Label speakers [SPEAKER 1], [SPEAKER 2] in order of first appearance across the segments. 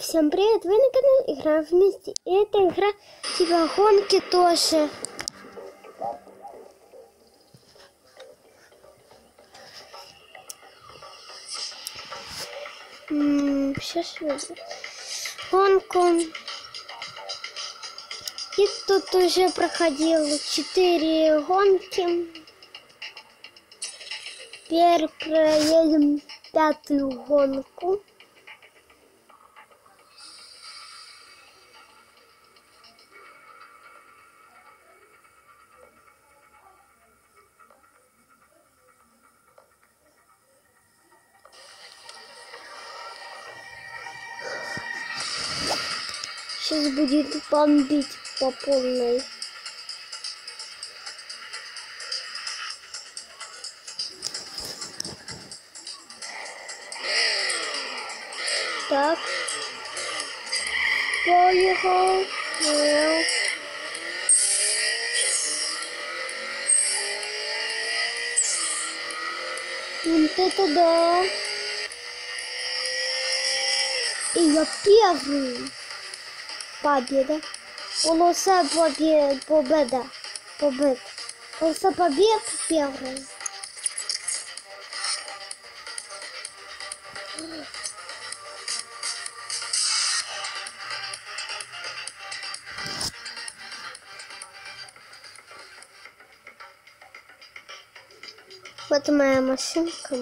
[SPEAKER 1] Всем привет! Вы на канале Играем вместе. И эта игра типа гонки тоже. Сейчас выйду. Гонку. И тут уже проходил 4 гонки. Теперь проедем 5-ю гонку. Сейчас будет бомбить по полной. Так. Поехал. Вот это да. И я первый. Победа. Полоса победа. Полоса побед первая. Вот моя машинка.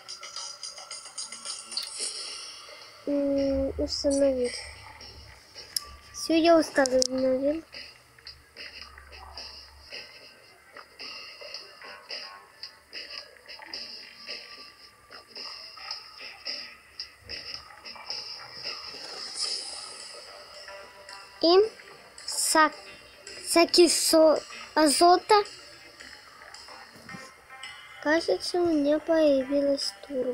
[SPEAKER 1] Установить. Все, я установил. И окись азота. Кажется, у меня появилась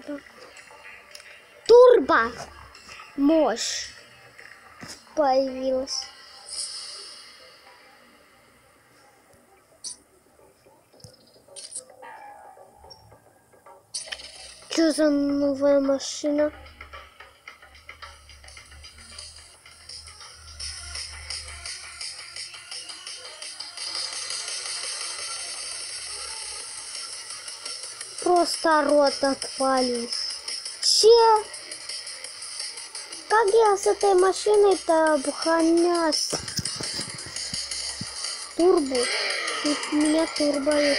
[SPEAKER 1] турбо мощь появилась. Что за новая машина? Просто рот отвалился. Че? Как я с этой машиной-то обгоняюсь? Турбо. Тут у меня турбо есть.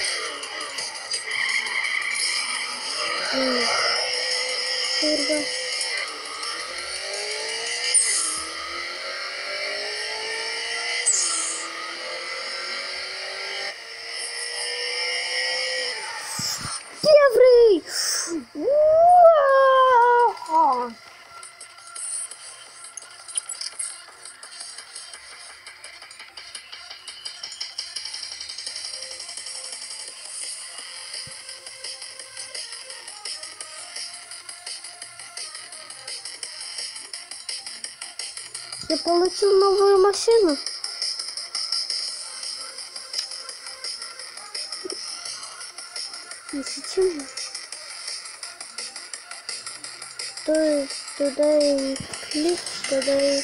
[SPEAKER 1] Турбо. Первый! Я получил новую машину. Почему? То есть туда и клик, туда и...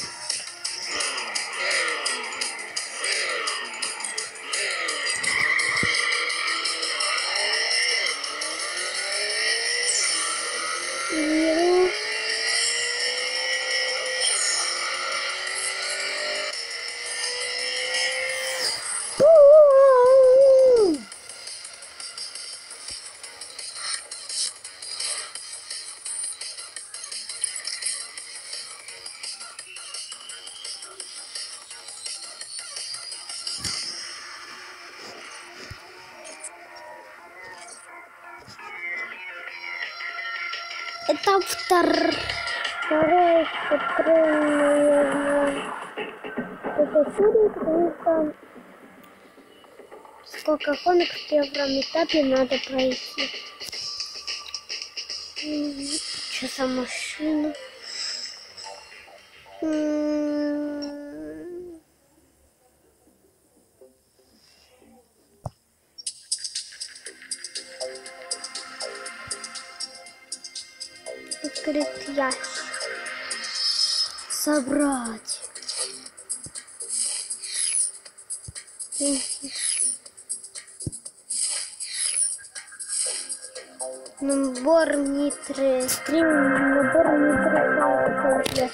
[SPEAKER 1] Это второе построение. Это серия, потому что сколько гонок в первом этапе надо пройти. Что за машина? Открыть ящик. собрать. Набор нитры. Набор нитры.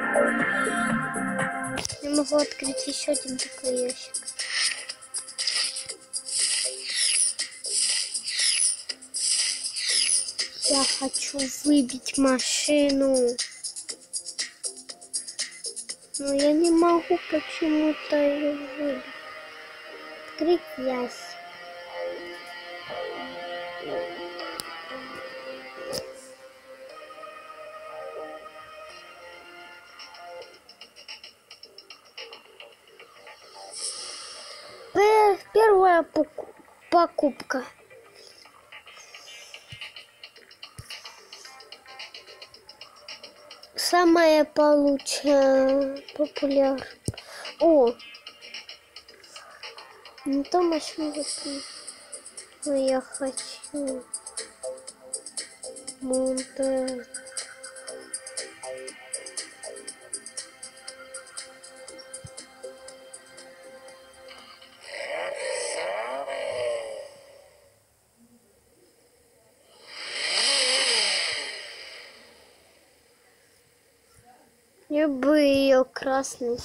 [SPEAKER 1] Я могу открыть еще один такой ящик. Я хочу выбить машину. Но я не могу почему-то ее выбить. Открыть ящик. Первая покупка. Самая популярная. О! Не то машину купить. Но я хочу. Монтаж. Я бы ее красный.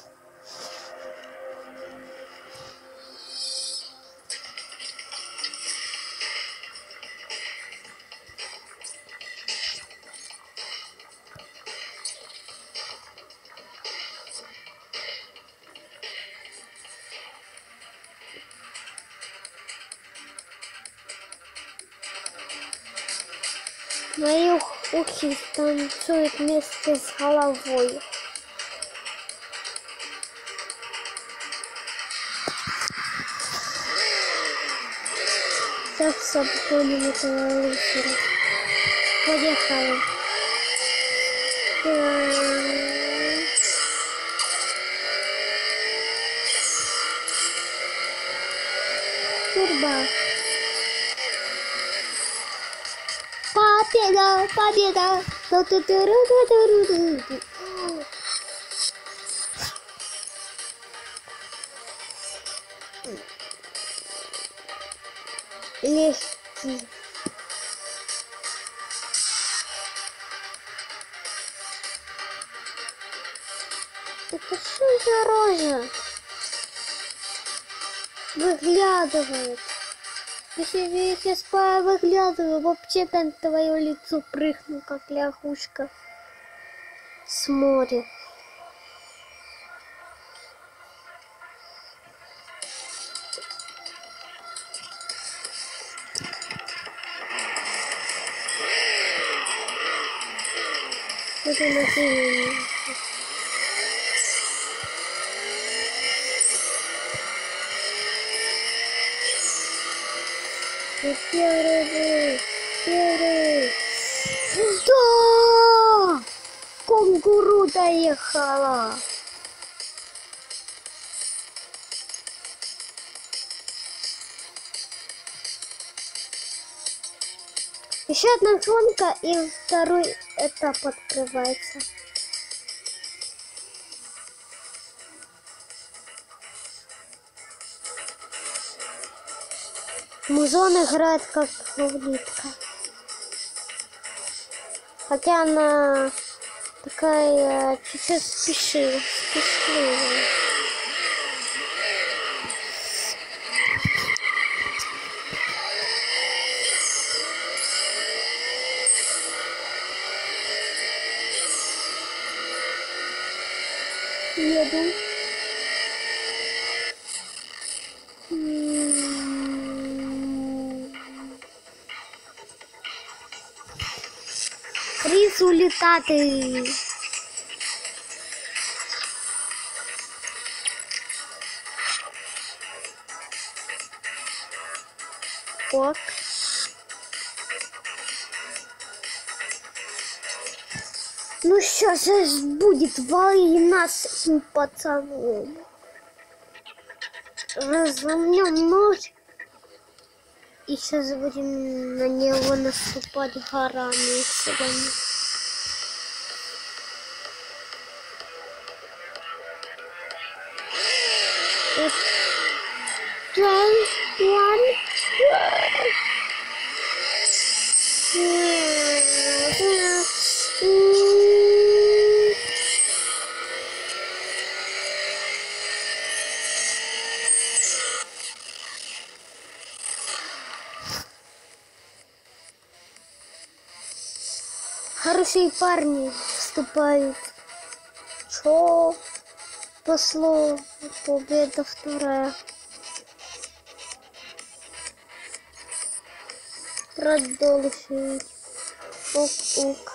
[SPEAKER 1] Мои ухи танцуют вместе с головой. Так с обгоним этого лысера. Поехали. Турбо. Победа! Победа! Легкий. Это что за рожа? Выглядывает. Если я сейчас выглядываю, вообще-то на твое лицо прыгну, как лягушка с моря. Это машина. Первый. Да! Кунгуру доехала. Еще одна гонка и второй этап открывается. Музон играет как улитка. Хотя она такая чуть-чуть спешивая. Еду. Результаты. Ок. Ну сейчас будет война с этим пацаном. Разомнем ночь. И сейчас будем на него наступать горами. Хорошие парни вступают. Чё? Пошло. Победа вторая. Продолжить. Ок-ок.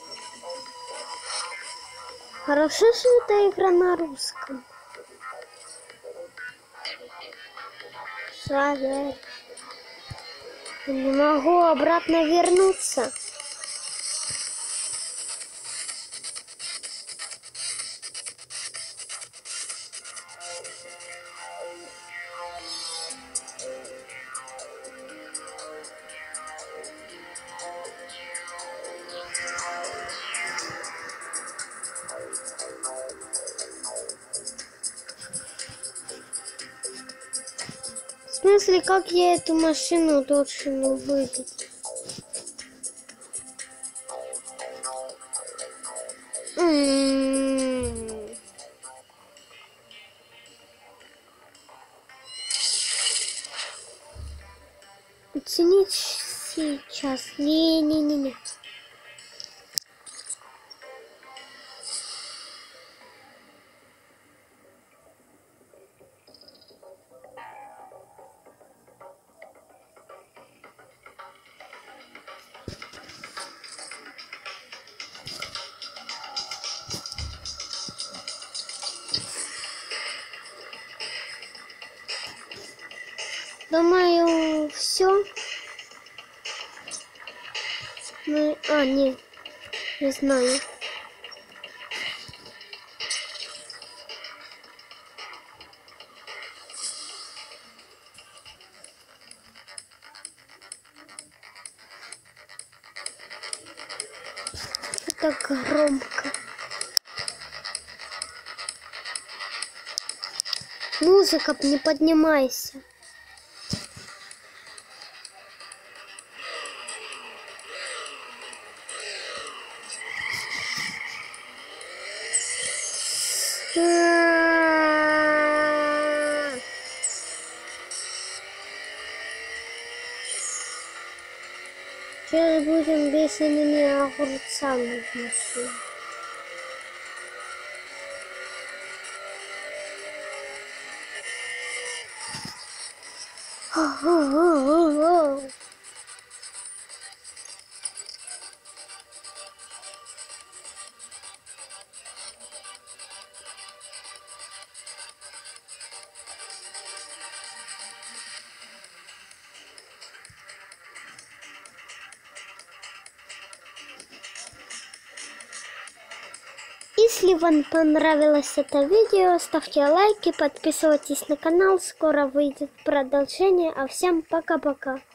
[SPEAKER 1] Хорошо, что эта игра на русском. Жаль. Не могу обратно вернуться. В смысле, как я эту машину должен увидеть? Оценить сейчас. Не-не-не-не. Думаю, все. Не знаю. Это громко. Музыка, не поднимайся. Сейчас будем бешеными огурцами в машине. Если вам понравилось это видео, ставьте лайки, подписывайтесь на канал, скоро выйдет продолжение, а всем пока-пока.